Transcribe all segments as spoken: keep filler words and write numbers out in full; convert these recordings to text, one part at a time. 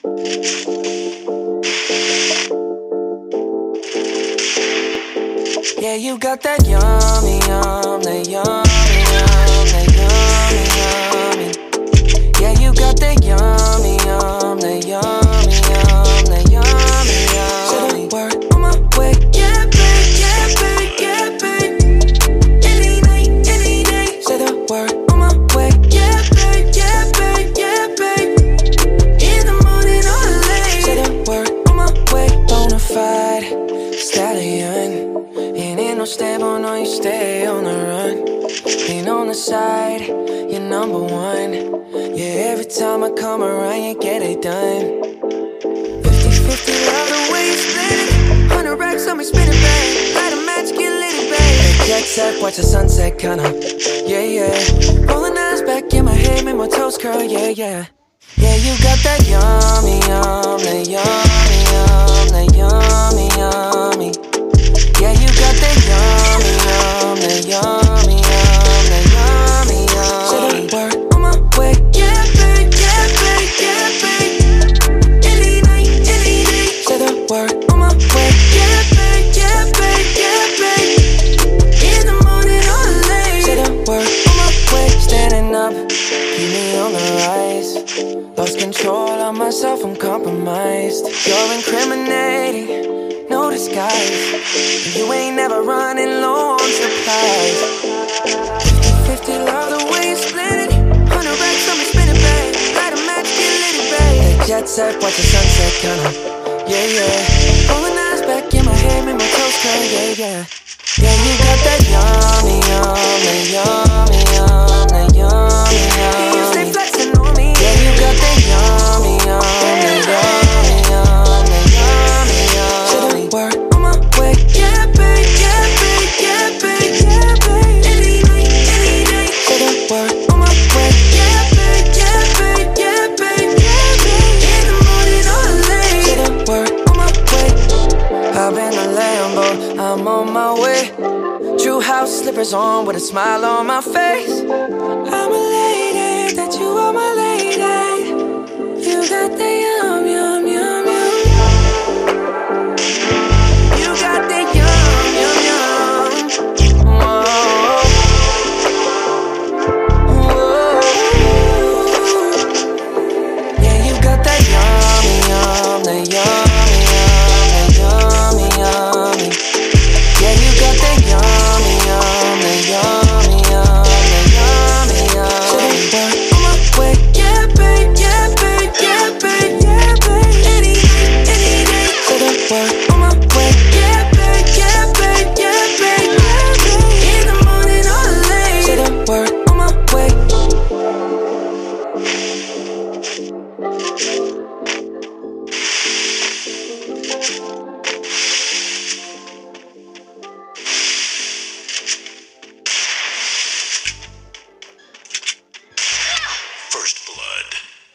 Yeah, you got that yummy, yum, that yummy, yum, that yummy, yummy. Yeah, you got that yummy, yum, that yummy, yum, that yummy, yummy. Say the word on my way. Yeah, babe, yeah, babe, yeah, babe. Any night, any day. Say the word on my way. Yeah, babe, yeah, babe, yeah, babe. In the morning or late. Say the word on my way. Bonafide stallion. Ain't no stable, no, you stay on the run. Ain't on the side, you're number one. Yeah, every time I come around, you get it done. Fifty fifty, love the way you split it. Hundred racks on me, spinning back. Light a match, get lit, babe. Hey, jet set, watch the sunset, kinda. Yeah, yeah. Rolling eyes back in my head, make my toes curl, yeah, yeah. Yeah, you got that yummy, yum, that yummy, yum, that yummy, yummy. Yeah, you got that yummy, yum, that yummy, yum, that yummy, yum. Say the word on my way. Yeah, babe, yeah, babe, yeah, babe. Any night, any day. Say the word on my way. Yeah, babe, yeah, babe, yeah, babe. In the morning or late. Say the word on my way. Standing up, keep me on the rise. Lost control of myself, I'm compromised. You're incriminating, no disguise. You ain't never running low on supplies. Fifty fifty, love the way you split it. Hundred racks on me, spinning back. Light a match, get lit, babe. Hey, jet set, watch the sunset, kinda. Yeah, yeah. Rolling eyes back in my head, make my toes curl, yeah, yeah. Yeah, you got that yummy, yum, that yummy, yum, that yummy, yum. Yeah, you stay flexing on me. Yeah, you got that yummy, yum, that yummy, yum, that yummy, yum. Say the word on my way. Yeah, babe, yeah, babe, yeah, babe, yeah, babe. Any night, any day. Say the word on my way. Yeah, babe, yeah, babe, yeah, babe, yeah, babe. In the morning or late. Say the word on my way. Hop in the Lambo, I'm on my way. True house slippers on with a smile on my face. I'm elated that you are my lady. You got the yum, yum, yum, yum. You got the yum, yum, yum. Whoa. Whoa. Yeah, you got that yummy, yum, that yummy, yum, that yummy, yummy. Yeah, you got that yummy, yum, that yummy, yum, that yummy, yum. Say the word on my way. Yeah, babe, yeah, babe, yeah, babe, yeah, babe. Any night, any day. Say the word on my way. Yeah, babe, yeah, babe, yeah, babe, yeah, babe. In the morning or late. Say the word on my way. First blood.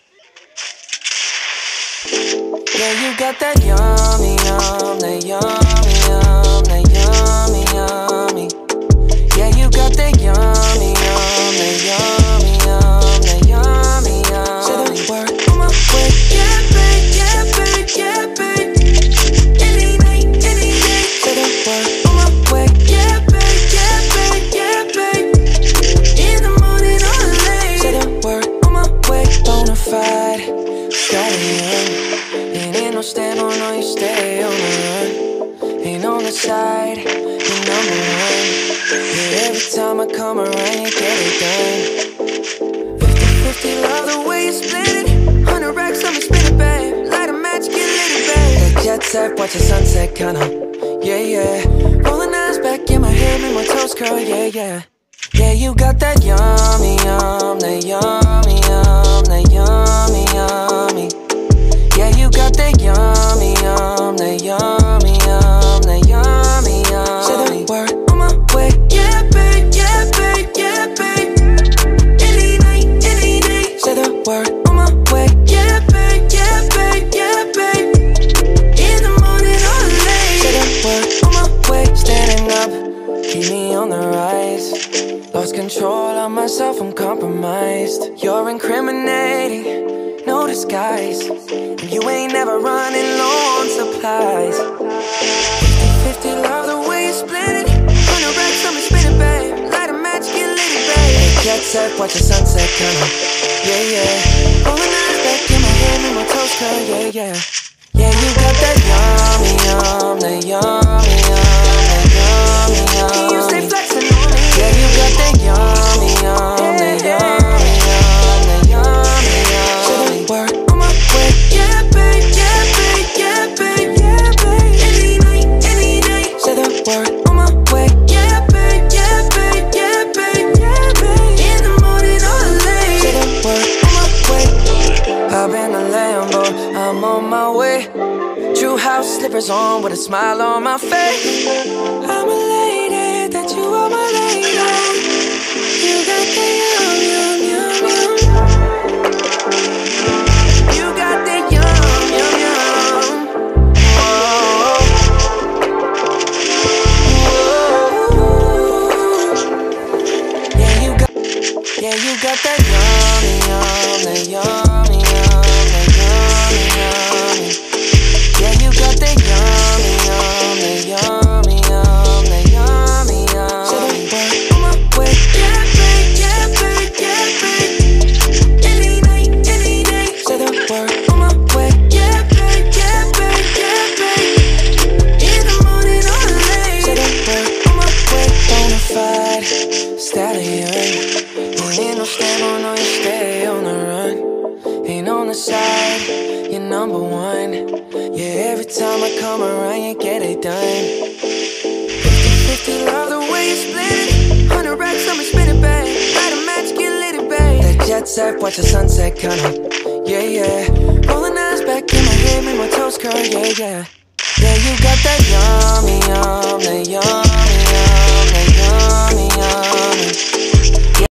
Yeah, you got that yummy, yum, that yummy, yum, that yummy, yummy. Yeah, you got that yummy, yum, that yummy, yum, that yummy, yum. Say the word on my way. Yeah, babe, yeah, babe, yeah, babe. Any night, any day. Say the word on my way. Yeah, babe, yeah, babe, yeah, babe. In the morning or late. Say the word on my way. Bonafide stallion. Ain't no stable, no, you stay on the run. Ain't on the side, you're number one. Yeah, every time I come around, you get it done. Fifty fifty, love the way you split it. Hundred racks on me, spinning back. Light a match, get lit, babe. Hey, jet set, watch the sunset, kinda. Yeah, yeah. Rolling eyes back in my head, make my toes curl, yeah, yeah. Yeah, you got that yummy, yum, that yummy, yum, that yummy, yummy. Yeah, you got that yummy, yum, that yummy, yum, that yummy, yum. Say the word on my way. Yeah, babe, yeah, babe, yeah, babe. Any night, any day. Say the word on my way. Yeah, babe, yeah, babe, yeah, babe. In the morning or late. Say the word on my way. Standing up, keep me on the rise. Lost control of myself, I'm compromised. You're incriminating, no disguise. skies, and you ain't never running low on supplies. Fifty, love the way you split it. Hundred racks on me, spin it, babe. Light a match, get lit, babe. Jet set, watch the sunset, kinda. Yeah, yeah. Rolling eyes back in my head, make my toes curl, yeah, yeah. Yeah, you got that yummy, yum, that yummy, yum, that yummy, yum. You stay flexing on me. Yeah, you got that yummy, yum, that yummy, yum, that yummy, yum. Say the word on my way. Yeah, babe, yeah, babe, yeah, babe, yeah, babe. Any night, any night. Say the word on my way. Yeah, babe, yeah, babe, yeah, babe, yeah, babe. In the morning or late. Say the word on my way. Hop in the Lambo, I'm on my way. True house slippers on with a smile on my face. I'm elated that you are my lady. You got the yum, yum, yum, yum. You got the yum, yum, yum. Whoa. Whoa. Yeah, you got, yeah, you got that yummy, yum, that yummy, yum, that yummy, yummy. Yeah, you got that yummy, yum, that yummy, yum, that yummy, yum. Say the word on my way. Yeah, babe, yeah, babe, yeah, babe. Any night, any night. Say the word on my way. Yeah, babe, yeah, babe, yeah, babe. In the morning or late. Say the word on my way. Bonafide stallion. You ain't no stable, no, you stay on the run. Ain't on the side, you're number one. Yeah, every time I come around, you get it done. Fifty, fifty, love the way you split it. Hundred racks on me, spin it, babe. Light a match, get lit, babe. That jet set, watch the sunset, kinda. Yeah, yeah. Rolling eyes back in my head, make my toes curl, yeah, yeah. Yeah, you got that yummy,